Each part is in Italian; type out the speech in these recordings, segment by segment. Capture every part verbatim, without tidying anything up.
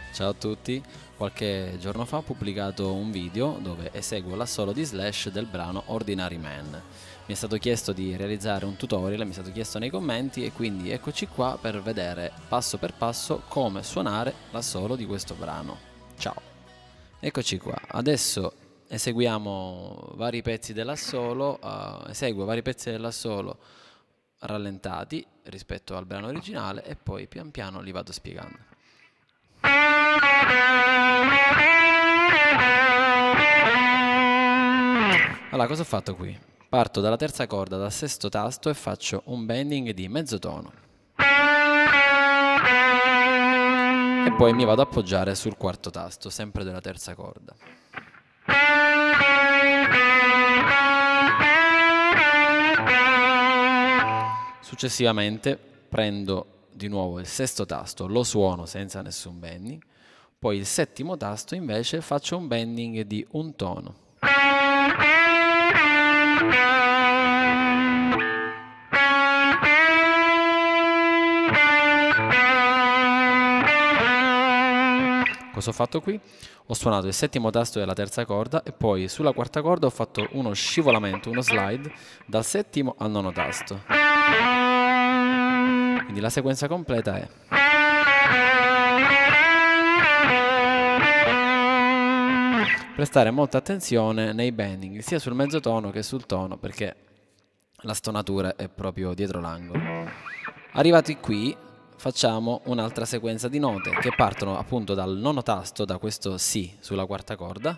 Ciao a tutti, qualche giorno fa ho pubblicato un video dove eseguo l'assolo di Slash del brano Ordinary Man. Mi è stato chiesto di realizzare un tutorial, mi è stato chiesto nei commenti e quindi eccoci qua per vedere passo per passo come suonare l'assolo di questo brano. Ciao! Eccoci qua, adesso eseguiamo vari pezzi dell'assolo, uh, eseguo vari pezzi dell'assolo rallentati rispetto al brano originale e poi pian piano li vado spiegando. Allora, cosa ho fatto qui? Parto dalla terza corda, dal sesto tasto e faccio un bending di mezzo tono. E poi mi vado ad appoggiare sul quarto tasto, sempre della terza corda. Successivamente prendo di nuovo il sesto tasto, lo suono senza nessun bending, poi il settimo tasto invece faccio un bending di un tono. Cosa ho fatto qui? Ho suonato il settimo tasto della terza corda e poi sulla quarta corda ho fatto uno scivolamento, uno slide dal settimo al nono tasto. Quindi la sequenza completa è: prestare molta attenzione nei bending, sia sul mezzotono che sul tono, perché la stonatura è proprio dietro l'angolo. Arrivati qui, facciamo un'altra sequenza di note che partono appunto dal nono tasto, da questo Si sulla quarta corda.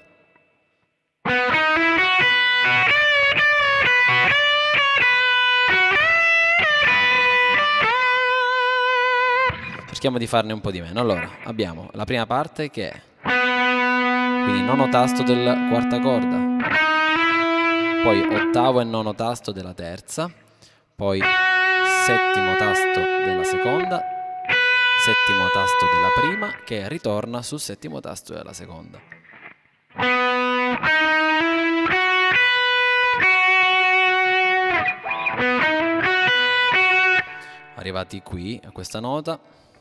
Cerchiamo di farne un po' di meno. Allora, abbiamo la prima parte che è quindi nono tasto della quarta corda, poi ottavo e nono tasto della terza, poi settimo tasto della seconda, settimo tasto della prima che ritorna sul settimo tasto della seconda. Arrivati qui a questa nota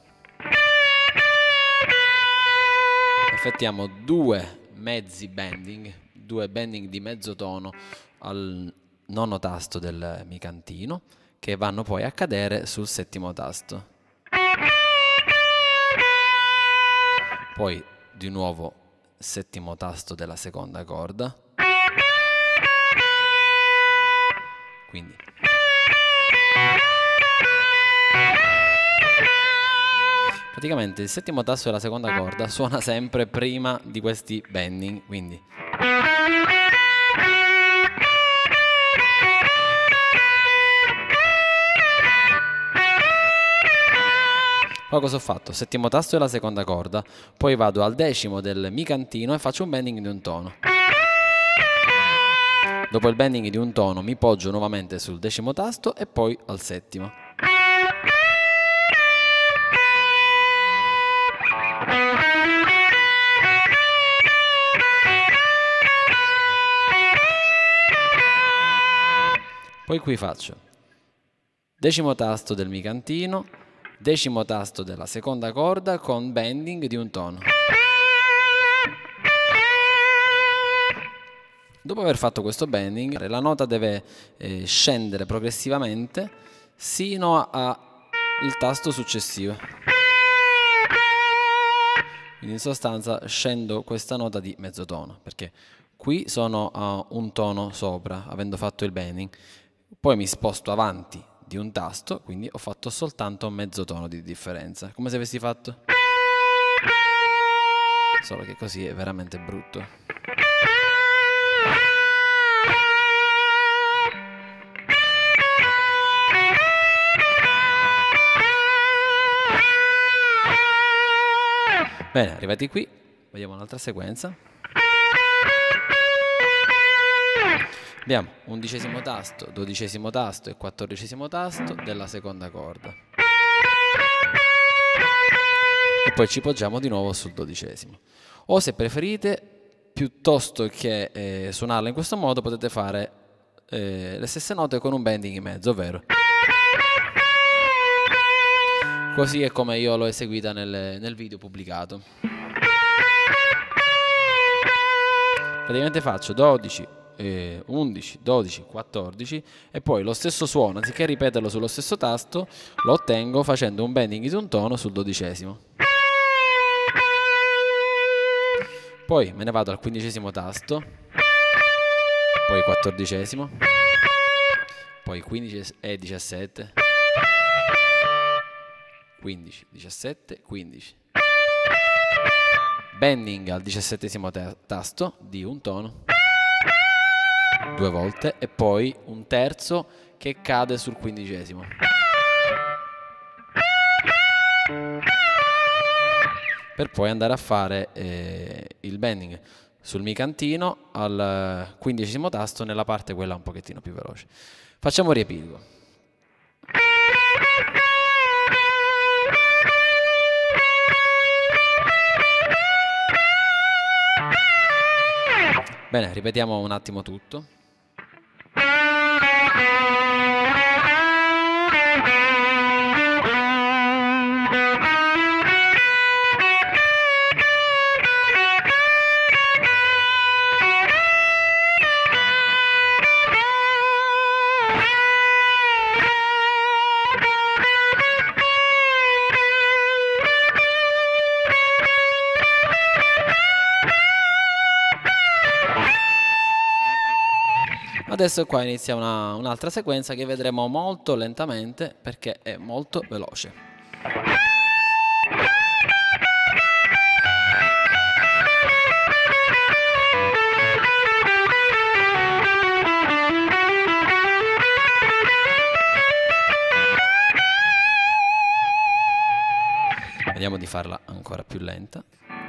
effettiamo due mezzi bending, due bending di mezzo tono al nono tasto del mi cantino che vanno poi a cadere sul settimo tasto. Poi di nuovo settimo tasto della seconda corda. Quindi praticamente il settimo tasto della seconda corda suona sempre prima di questi bending, quindi poi cosa ho fatto? Settimo tasto della seconda corda, poi vado al decimo del mi cantino e faccio un bending di un tono. Dopo il bending di un tono mi poggio nuovamente sul decimo tasto e poi al settimo. Poi qui faccio decimo tasto del mi cantino, decimo tasto della seconda corda con bending di un tono. Dopo aver fatto questo bending, la nota deve eh, scendere progressivamente sino al tasto successivo. Quindi in sostanza scendo questa nota di mezzotono, perché qui sono a un tono sopra, avendo fatto il bending. Poi mi sposto avanti di un tasto, quindi ho fatto soltanto mezzo tono di differenza, come se avessi fatto, solo che così è veramente brutto. Bene, arrivati qui, vediamo un'altra sequenza. Abbiamo undicesimo tasto, dodicesimo tasto e quattordicesimo tasto della seconda corda. E poi ci poggiamo di nuovo sul dodicesimo. O se preferite, piuttosto che eh, suonarla in questo modo, potete fare eh, le stesse note con un bending in mezzo, ovvero così è come io l'ho eseguita nel, nel video pubblicato. praticamente faccio dodici, eh, undici, dodici, quattordici e poi lo stesso suono, anziché ripeterlo sullo stesso tasto, lo ottengo facendo un bending di un tono sul dodicesimo. Poi me ne vado al quindicesimo tasto, poi quattordicesimo, poi quindici e diciassette, quindici, diciassette, quindici. Bending al diciassettesimo tasto di un tono, due volte, e poi un terzo che cade sul quindicesimo. Per poi andare a fare eh, il bending sul mi cantino al quindicesimo tasto nella parte quella un pochettino più veloce. Facciamo un riepilogo. Bene, ripetiamo un attimo tutto. Adesso qua inizia una, un'altra sequenza che vedremo molto lentamente perché è molto veloce. Vediamo di farla ancora più lenta.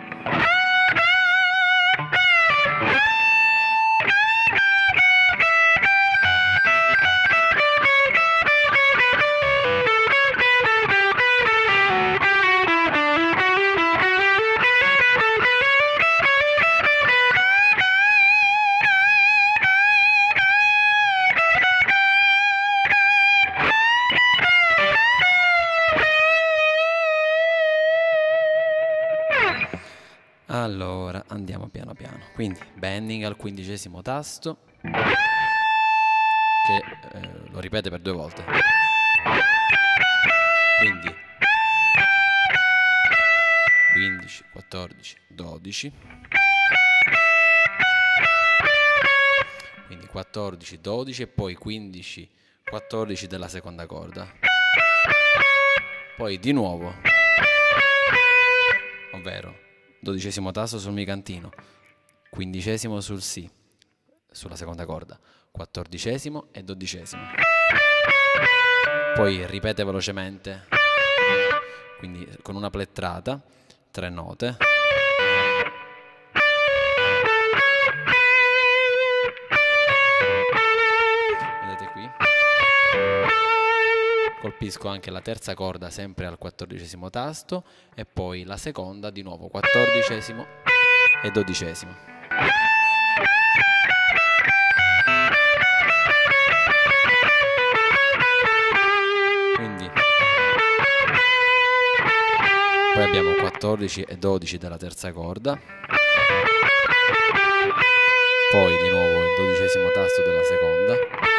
Allora, andiamo piano piano. Quindi, bending al quindicesimo tasto, che eh, lo ripete per due volte. Quindi, quindici, quattordici, dodici. Quindi quattordici, dodici e poi quindici, quattordici della seconda corda. Poi di nuovo, ovvero dodicesimo tasto sul mi cantino, quindicesimo sul si, sulla seconda corda, quattordicesimo e dodicesimo. Poi ripete velocemente, quindi con una plettrata, tre note. Vedete qui? Colpisco anche la terza corda sempre al quattordicesimo tasto e poi la seconda di nuovo quattordicesimo e dodicesimo. Quindi poi abbiamo quattordici e dodici della terza corda, poi di nuovo il dodicesimo tasto della seconda.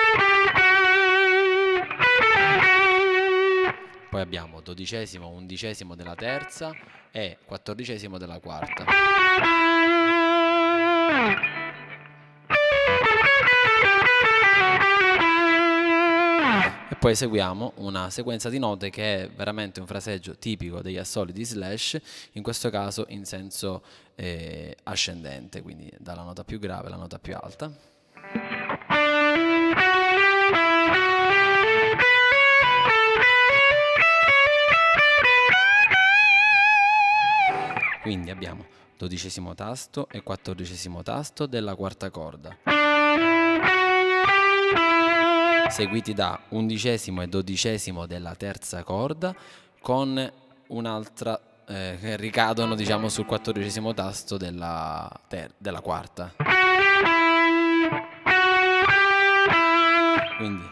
Poi abbiamo dodicesimo, undicesimo della terza e quattordicesimo della quarta. E poi eseguiamo una sequenza di note che è veramente un fraseggio tipico degli assoli di Slash, in questo caso in senso eh, ascendente, quindi dalla nota più grave alla nota più alta. Quindi abbiamo dodicesimo tasto e quattordicesimo tasto della quarta corda, seguiti da undicesimo e dodicesimo della terza corda con un'altra eh, che ricadono, diciamo, sul quattordicesimo tasto della, della quarta. Quindi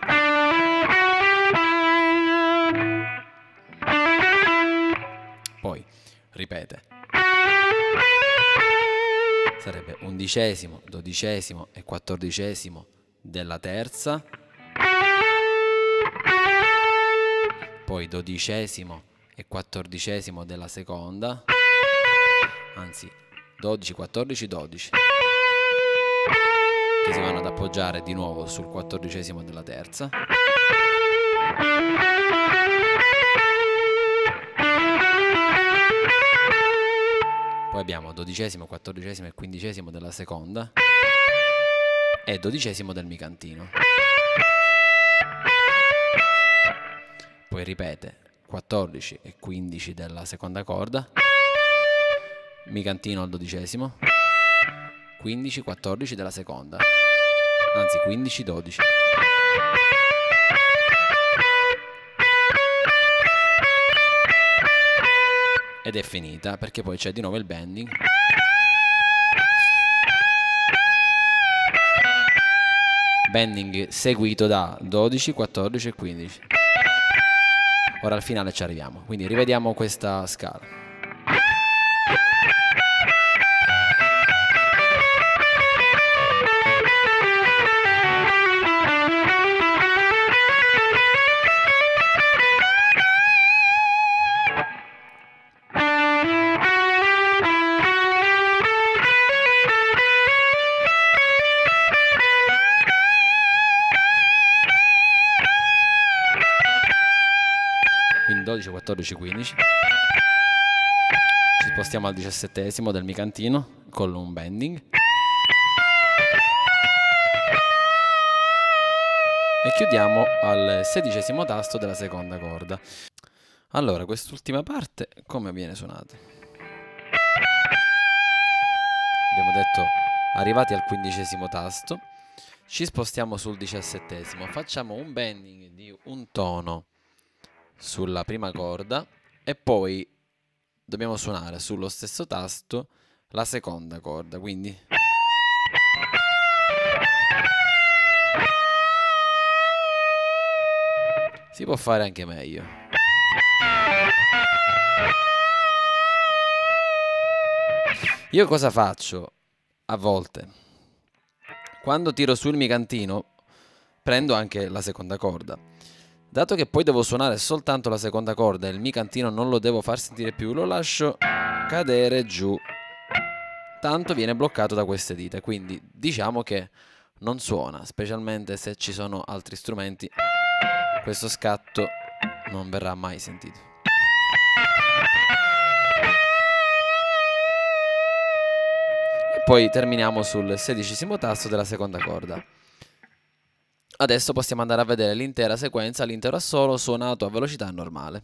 poi ripete sarebbe undicesimo, dodicesimo e quattordicesimo della terza, poi dodicesimo e quattordicesimo della seconda, anzi dodici, quattordici, dodici, che si vanno ad appoggiare di nuovo sul quattordicesimo della terza. Poi abbiamo dodicesimo, quattordicesimo e quindicesimo della seconda e dodicesimo del micantino. Poi ripete quattordici e quindici della seconda corda, micantino al dodicesimo, quindici, quattordici della seconda, anzi quindici, dodici. Ed è finita, perché poi c'è di nuovo il bending. Bending seguito da dodici, quattordici e quindici. Ora al finale ci arriviamo, quindi rivediamo questa scala. Quindi dodici, quattordici, quindici. Ci spostiamo al diciassettesimo del micantino con un bending. E chiudiamo al sedicesimo tasto della seconda corda. Allora, quest'ultima parte come viene suonata? Abbiamo detto, arrivati al quindicesimo tasto, ci spostiamo sul diciassettesimo, facciamo un bending di un tono sulla prima corda e poi dobbiamo suonare sullo stesso tasto la seconda corda, quindi si può fare anche meglio. Io cosa faccio a volte? Quando tiro sul micantino prendo anche la seconda corda. Dato che poi devo suonare soltanto la seconda corda e il micantino non lo devo far sentire più, lo lascio cadere giù, tanto viene bloccato da queste dita, quindi diciamo che non suona, specialmente se ci sono altri strumenti, questo scatto non verrà mai sentito. E poi terminiamo sul sedicesimo tasto della seconda corda. Adesso possiamo andare a vedere l'intera sequenza, l'intero assolo suonato a velocità normale.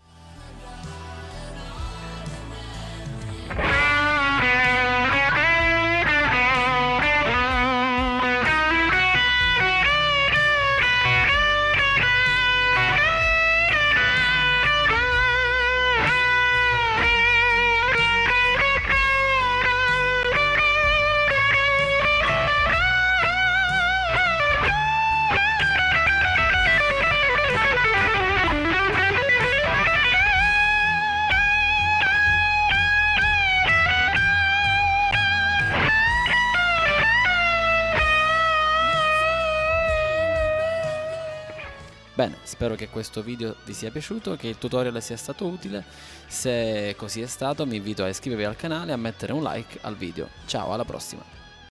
Bene, spero che questo video vi sia piaciuto, che il tutorial sia stato utile. Se così è stato, vi invito a iscrivervi al canale e a mettere un like al video. Ciao, alla prossima!